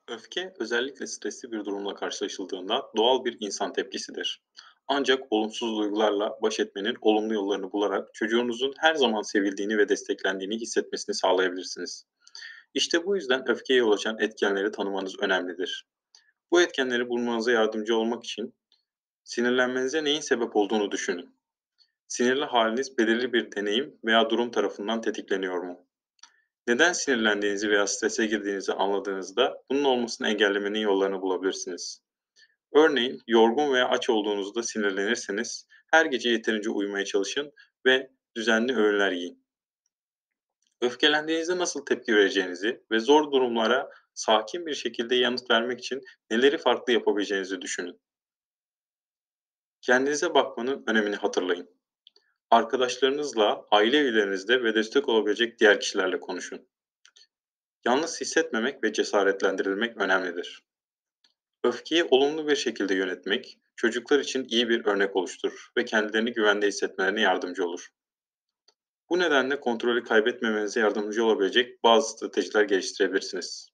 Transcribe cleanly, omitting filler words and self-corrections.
Öfke, özellikle stresli bir durumla karşılaşıldığında doğal bir insan tepkisidir. Ancak olumsuz duygularla baş etmenin olumlu yollarını bularak çocuğunuzun her zaman sevildiğini ve desteklendiğini hissetmesini sağlayabilirsiniz. İşte bu yüzden öfkeye yol açan etkenleri tanımanız önemlidir. Bu etkenleri bulmanıza yardımcı olmak için sinirlenmenize neyin sebep olduğunu düşünün. Sinirli haliniz belirli bir deneyim veya durum tarafından tetikleniyor mu? Neden sinirlendiğinizi veya strese girdiğinizi anladığınızda bunun olmasını engellemenin yollarını bulabilirsiniz. Örneğin yorgun veya aç olduğunuzda sinirlenirseniz her gece yeterince uyumaya çalışın ve düzenli öğünler yiyin. Öfkelendiğinizde nasıl tepki vereceğinizi ve zor durumlara sakin bir şekilde yanıt vermek için neleri farklı yapabileceğinizi düşünün. Kendinize bakmanın önemini hatırlayın. Arkadaşlarınızla, aile üyelerinizle ve destek olabilecek diğer kişilerle konuşun. Yalnız hissetmemek ve cesaretlendirilmek önemlidir. Öfkeyi olumlu bir şekilde yönetmek, çocuklar için iyi bir örnek oluşturur ve kendilerini güvende hissetmelerine yardımcı olur. Bu nedenle kontrolü kaybetmemenize yardımcı olabilecek bazı stratejiler geliştirebilirsiniz.